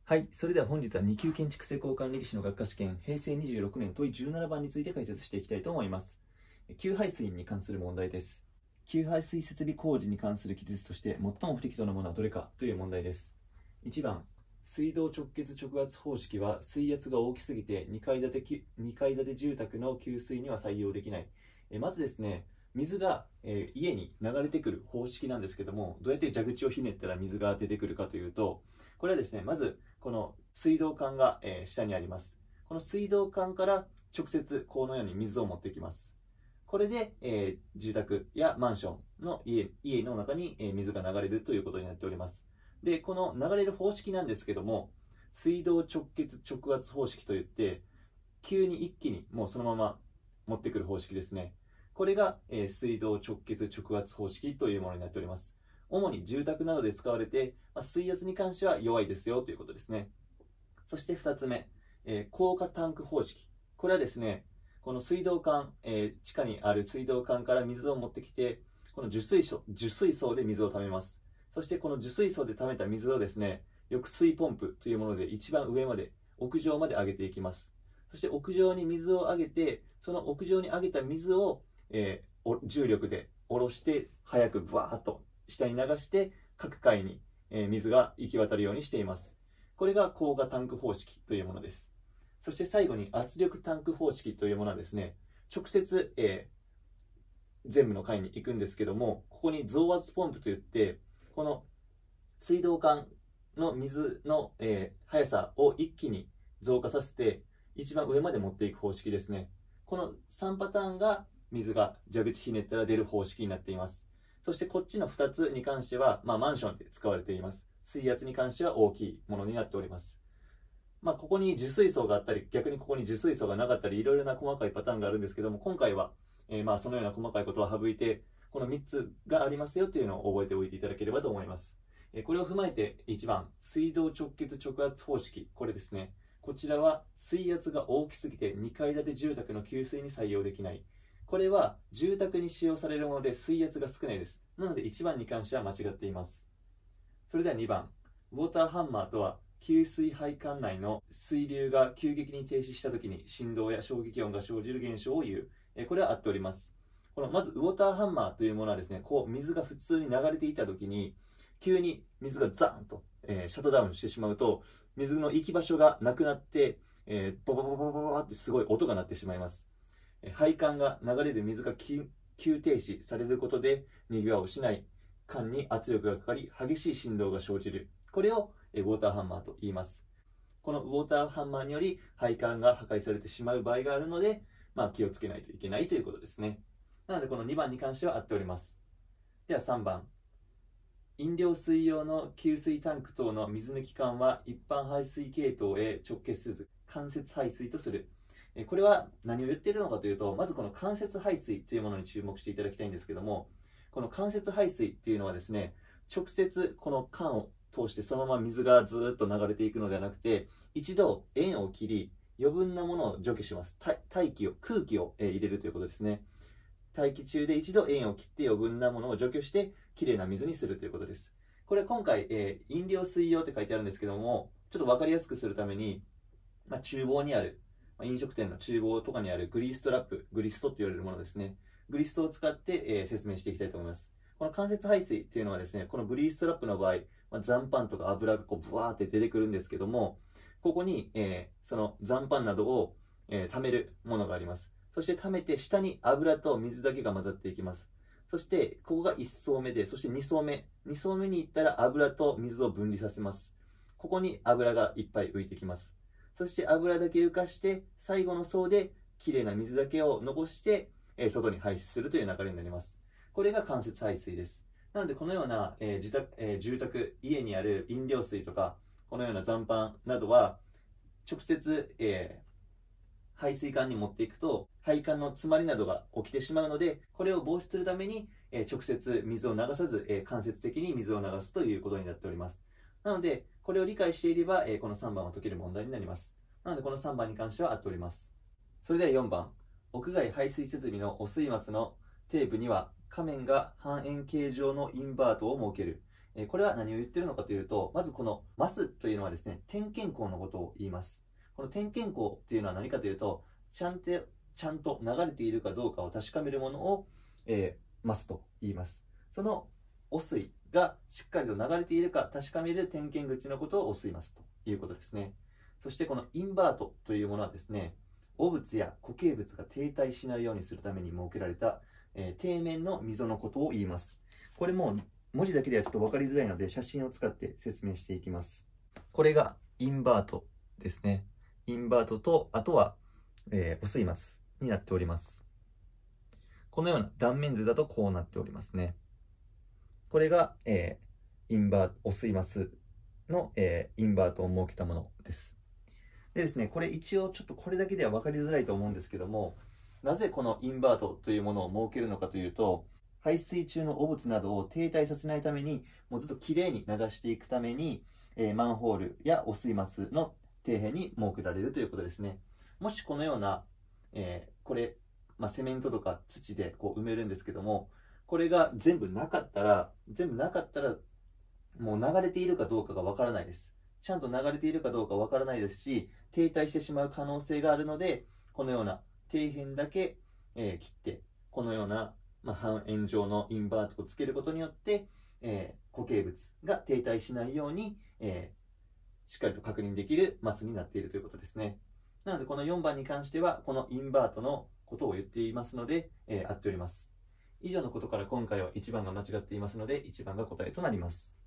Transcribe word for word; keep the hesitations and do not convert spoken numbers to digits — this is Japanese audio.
はい、それでは本日はに級建築施工管理技士の学科試験へいせいにじゅうろくねん問いじゅうななばんについて解説していきたいと思います。給排水に関する問題です。給排水設備工事に関する記述として最も不適当なものはどれかという問題です。いちばん、水道直結直圧方式は水圧が大きすぎてにかい建てにかい建て住宅の給水には採用できない。えまずですね、水が、えー、家に流れてくる方式なんですけども、どうやって蛇口をひねったら水が出てくるかというと、これはですね、まずこの水道管が、えー、下にあります。この水道管から直接このように水を持ってきます。これで、えー、住宅やマンションの 家, 家の中に、えー、水が流れるということになっております。で、この流れる方式なんですけども、水道直結直圧方式といって、急に一気にもうそのまま持ってくる方式ですね。これが、えー、水道直結直圧方式というものになっております。主に住宅などで使われて、まあ、水圧に関しては弱いですよということですね。そしてふたつめ、えー、高架タンク方式。これはですね、この水道管、えー、地下にある水道管から水を持ってきて、この受水槽、受水槽で水を溜めます。そしてこの受水槽で溜めた水をですね、抑水ポンプというもので一番上まで、屋上まで上げていきます。そして屋上に水を上げて、その屋上に上げた水を、えー、重力で下ろして、早くバーッと下に流して各階に水が行き渡るようにしています。これが高架タンク方式というものです。そして最後に圧力タンク方式というものはですね、直接、えー、全部の階に行くんですけども、ここに増圧ポンプといって、この水道管の水の、えー、速さを一気に増加させて、一番上まで持っていく方式ですね。このさんパターンが水が蛇口ひねったら出る方式になっています。そしてこっちのふたつに関しては、まあ、マンションで使われています。水圧に関しては大きいものになっております。まあ、ここに受水槽があったり、逆にここに受水槽がなかったり、いろいろな細かいパターンがあるんですけども、今回は、えー、まあそのような細かいことは省いて、このみっつがありますよというのを覚えておいていただければと思います。えー、これを踏まえていちばん、水道直結直圧方式、これですね。こちらは水圧が大きすぎてにかい建て住宅の給水に採用できない。これは住宅に使用されるもので水圧が少ないです。なのでいちばんに関しては間違っています。それではにばん、ウォーターハンマーとは給水配管内の水流が急激に停止したときに振動や衝撃音が生じる現象を言う。これは合っております。このまずウォーターハンマーというものはですね、こう水が普通に流れていたときに急に水がザーンと、えー、シャットダウンしてしまうと、水の行き場所がなくなって、えー、ボボボボボボってすごい音が鳴ってしまいます。配管が流れる水が急停止されることで逃げ場を失い、管に圧力がかかり激しい振動が生じる。これをウォーターハンマーと言います。このウォーターハンマーにより配管が破壊されてしまう場合があるので、まあ、気をつけないといけないということですね。なのでこのにばんに関しては合っております。ではさんばん、飲料水用の給水タンク等の水抜き管は一般排水系統へ直結せず間接排水とする。これは何を言っているのかというと、まずこの間接排水というものに注目していただきたいんですけども、この間接排水っていうのはですね、直接この管を通してそのまま水がずっと流れていくのではなくて、一度円を切り余分なものを除去します。大気を空気を入れるということですね。大気中で一度円を切って余分なものを除去してきれいな水にするということです。これ今回、えー、飲料水用って書いてあるんですけども、ちょっと分かりやすくするために、まあ、厨房にある飲食店の厨房とかにあるグリーストラップ、グリストと言われるものですね。グリストを使って、えー、説明していきたいと思います。この間接排水というのはですね、このグリーストラップの場合、まあ、残飯とか油がこうブワーって出てくるんですけども、ここに、えー、その残飯などを、えー、溜めるものがあります。そして溜めて下に油と水だけが混ざっていきます。そしてここがいち層目で、そしてに層目、に層目に行ったら油と水を分離させます。ここに油がいっぱい浮いてきます。そして油だけ浮かして、最後の層できれいな水だけを残して、えー、外に排出するという流れになります。これが間接排水です。なのでこのような、えー自宅えー、住宅、家にある飲料水とか、このような残飯などは、直接、えー、排水管に持っていくと、配管の詰まりなどが起きてしまうので、これを防止するために、えー、直接水を流さず、えー、間接的に水を流すということになっております。なので、これを理解していれば、えー、このさんばんは解ける問題になります。なので、このさんばんに関しては合っております。それではよんばん、屋外排水設備の汚水末の底部には、仮面が半円形状のインバートを設ける。 えー、これは何を言ってるのかというと、まずこのマスというのはですね、点検口のことを言います。この点検口っていうのは何かというと、ちゃんと、ちゃんと流れているかどうかを確かめるものを、えー、マスと言います。その汚水がしっかりと流れているか確かめる点検口のことを汚水マスということですね。そしてこのインバートというものはですね、汚物や固形物が停滞しないようにするために設けられた、えー、底面の溝のことを言います。これも文字だけではちょっと分かりづらいので写真を使って説明していきます。これがインバートですね。インバートと、あとは、えー、汚水マスになっております。このような断面図だとこうなっておりますね。これが、えー、インバート、汚水マスの、えー、インバートを設けたものです。でですね、これ一応ちょっとこれだけでは分かりづらいと思うんですけども、なぜこのインバートというものを設けるのかというと、排水中の汚物などを停滞させないために、もうずっときれいに流していくために、えー、マンホールや汚水マスの底辺に設けられるということですね。もしこのような、えー、これ、まあ、セメントとか土でこう埋めるんですけども、これが全部なかったら、全部なかったら、もう流れているかどうかがわからないです。ちゃんと流れているかどうかわからないですし、停滞してしまう可能性があるので、このような底辺だけ、えー、切って、このような、まあ、半円状のインバートをつけることによって、えー、固形物が停滞しないように、えー、しっかりと確認できるマスになっているということですね。なので、このよんばんに関しては、このインバートのことを言っていますので、えー、合っております。以上のことから今回はいちばんが間違っていますので、いちばんが答えとなります。